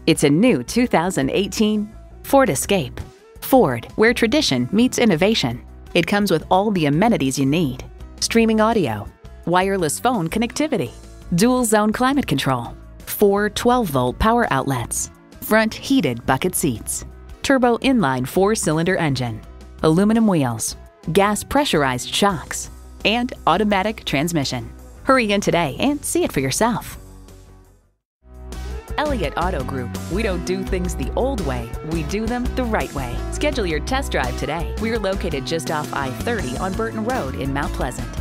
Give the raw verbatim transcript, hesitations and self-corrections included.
It's a new two thousand eighteen Ford Escape. Ford, where tradition meets innovation. It comes with all the amenities you need: streaming audio, wireless phone connectivity, dual zone climate control, four twelve volt power outlets, front heated bucket seats, turbo inline four-cylinder engine, aluminum wheels, gas pressurized shocks, and automatic transmission. Hurry in today and see it for yourself. Elliott Auto Group. We don't do things the old way, we do them the right way. Schedule your test drive today. We're located just off I thirty on Burton Road in Mount Pleasant.